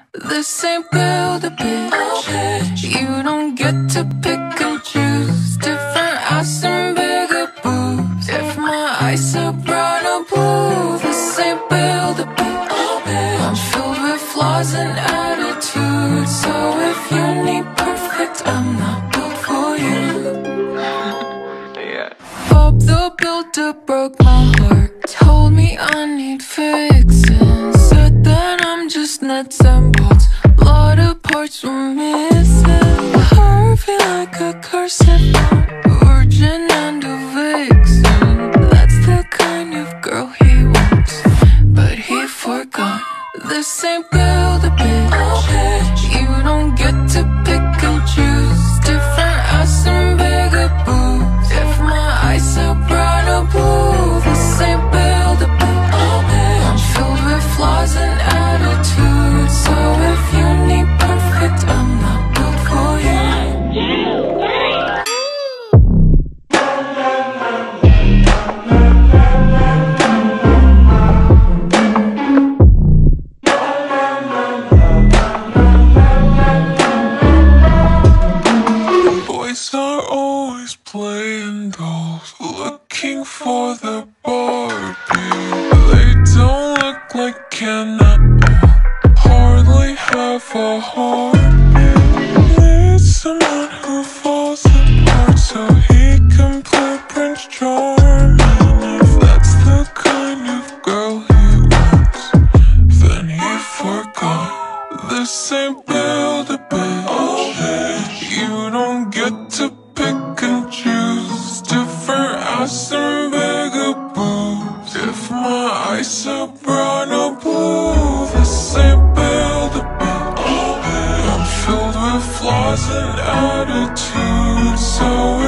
This ain't build a bitch. You don't get to pick and choose. Different ass and bigger boobs. If my eyes are brown or blue, this ain't build a bitch. I'm filled with flaws and attitude. So if you need perfect, I'm not built for you. Bob the Builder broke my heart. Told me I need fixing. Said that I'm just nuts and bolts. A lot of parts were missing. Harvey like a cursive note. Virgin and a vixen. That's the kind of girl he wants, but he forgot. This ain't build a bitch. You don't get to pick and choose. Different ass and bigger boobs. If my eyes are brown or blue, this ain't build a bitch. I'm filled with flaws and attitude. So if you need perfect, I'm not built for you. Boys are always playing dolls, looking for the Barbie. They don't look like Ken at all, hardly have a heartbeat. Need someone who falls apart so he can play Prince Charming. If that's the kind of girl he wants, then he forgot. This ain't build a bitch. You don't get to pick and choose. Different ass and bigger boobs. If my eyes are brown or blue, this ain't build a bitch. I'm filled with flaws and attitude. So